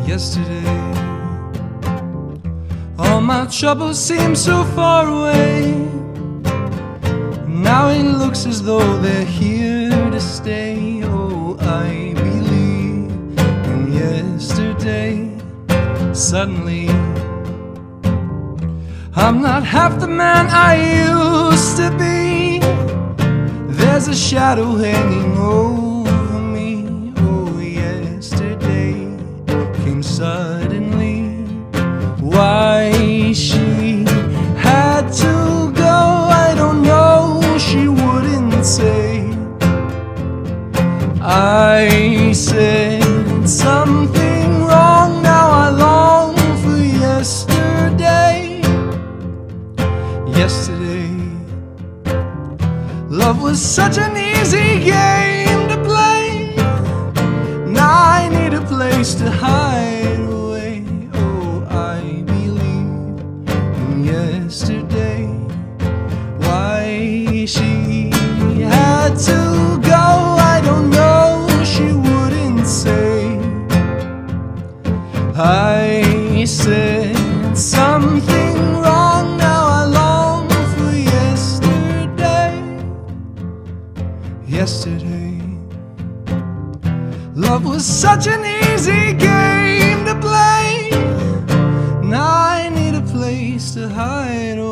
yesterday. All my troubles seem so far away. Now it looks as though they're here to stay. Oh, I believe in yesterday. Suddenly I'm not half the man I used to be. There's a shadow hanging over me. Oh, yesterday came suddenly. Why she had to go, I don't know, she wouldn't say. I said something wrong, now I long for yesterday. Yesterday, love was such an easy game to play. Now I need a place to hide away. Oh, I believe in yesterday. Why she had to go, I don't know, she wouldn't say. I said something wrong, now I long for yesterday. Yesterday, love was such an easy game to play. Now I need a place to hide away.